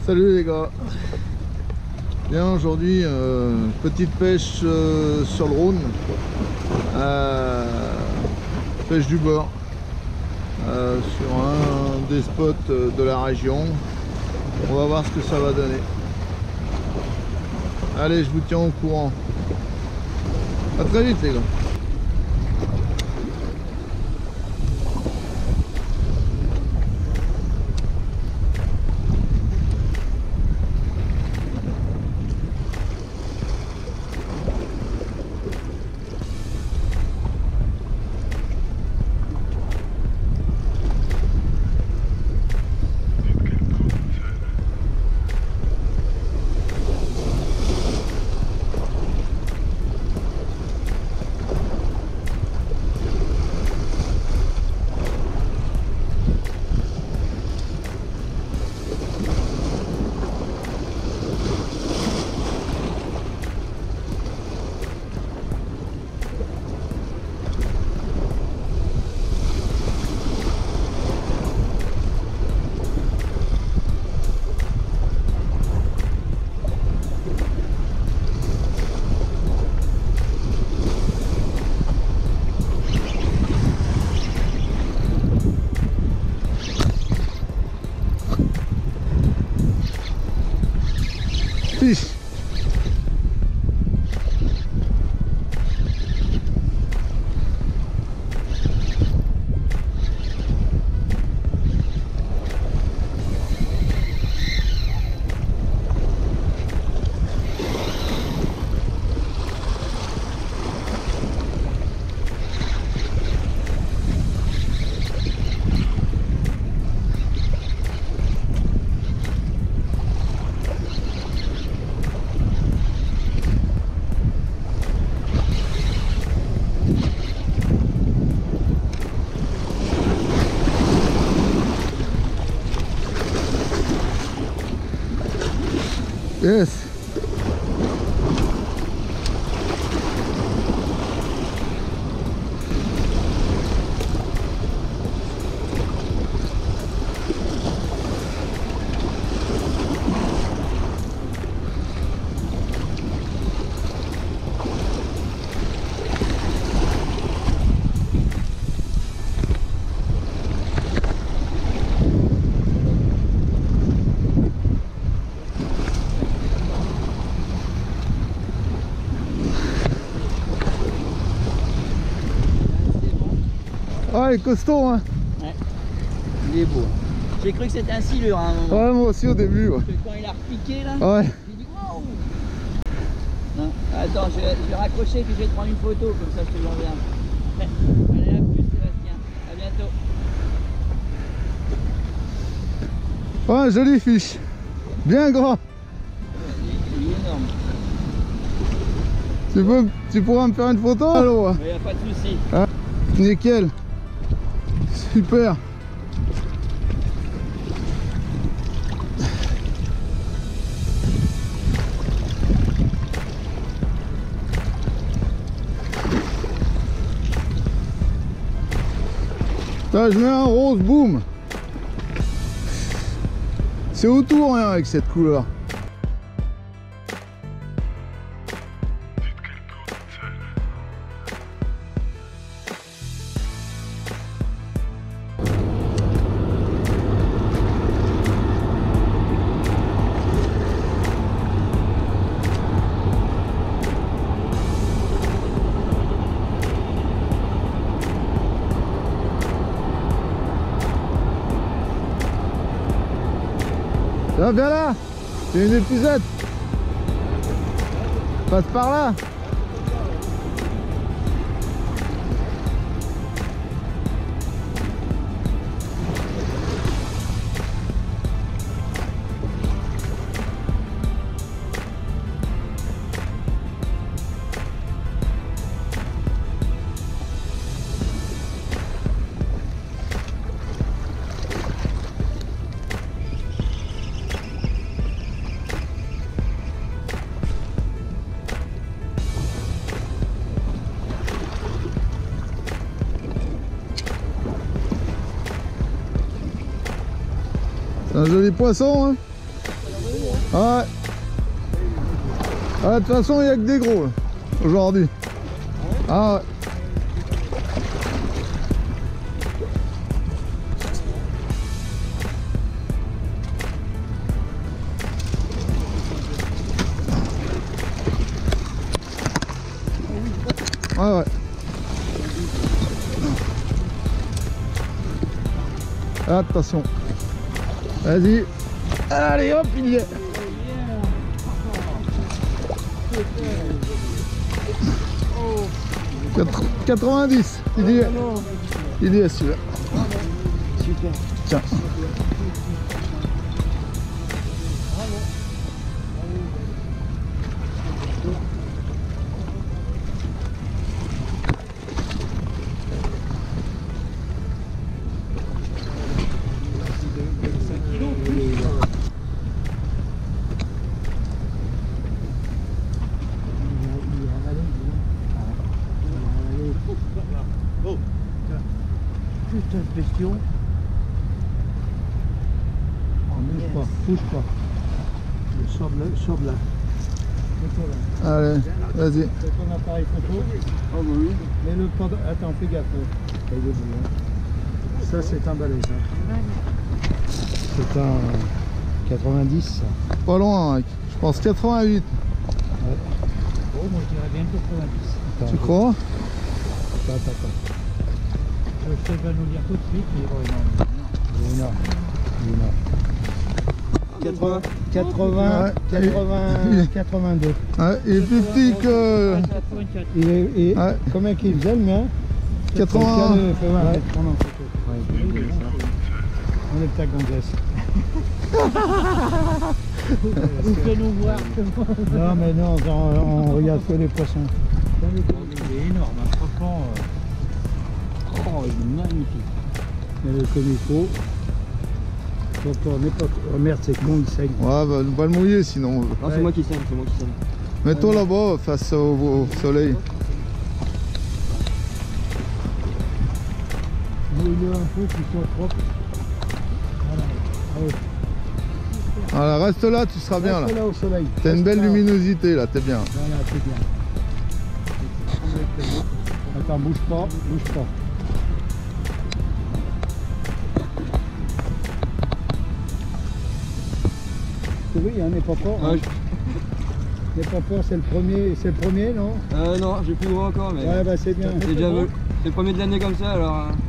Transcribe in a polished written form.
Salut les gars. Bien, aujourd'hui petite pêche sur le Rhône, pêche du bord, sur un des spots de la région. On va voir ce que ça va donner. Allez, je vous tiens au courant. À très vite les gars. Fiche. Yes. Ah, il est costaud, hein. Ouais, il est beau. J'ai cru que c'était un silure à un moment. Ouais, moi aussi au début. Ouais. Parce que quand il a repiqué là, Ouais. j'ai dit waouh. Non, attends, je vais raccrocher puis je vais te prendre une photo, comme ça je te l'enverrai. Allez, à plus Sébastien, à bientôt. Ouais, jolie fiche. Bien grand. Il est énorme. Tu pourras me faire une photo? Allô? Il n'y a pas de souci. Hein? Nickel. Super. Là, je mets un rose, boum. C'est autour rien avec cette couleur. Viens, viens là. C'est une épuisette. Passe par là. C'est un joli poisson, hein. Ouais. Ah, de toute façon, il n'y a que des gros là, aujourd'hui. Ah ouais. Ouais, ouais. Attention. Vas-y. Allez hop, il y est. 90. Il y est. Il y est celui-là. Super. Tiens. Putain de bestiaux. Oh, bouge pas. Sors de là. Allez, vas-y. C'est ton appareil photo. Oh bah oui. Mais le pendant... Attends, fais gaffe. Il est debout, hein. Ça, c'est un balai, ça. C'est un 90, ça. Pas loin, mec. Je pense 88. Oh, moi, je dirais bien 90. Tu crois? Attends. Je vais nous dire tout de suite. Il est énorme. 80. 80, Ouais. 82. Ouais, il est plus petit que... Ouais. Combien qu'il faisait le mien? 80. Ouais. On est ta gonzesse. Vous faites nous voir. Non mais non, on regarde que les poissons. Il est énorme, hein. Franchement. Oh, il est magnifique. Il est comme il faut. Oh merde, c'est con, il saigne. Ouais, bah, va le mouiller sinon. Non, c'est moi qui saigne, Mets-toi là-bas face au soleil. Mouille-le un peu, qu'il soit propre. Voilà. Voilà, reste là, tu seras bien là. Reste là au soleil. T'as une belle Reste là. luminosité là, t'es bien. Voilà, c'est bien. Attends, bouge pas. Oui, il n'est pas fort. Ouais, N'est pas fort, c'est le premier, non? non, j'ai plus gros encore, mais Ouais, bah c'est bien. c'est déjà c'est le premier de l'année comme ça, alors.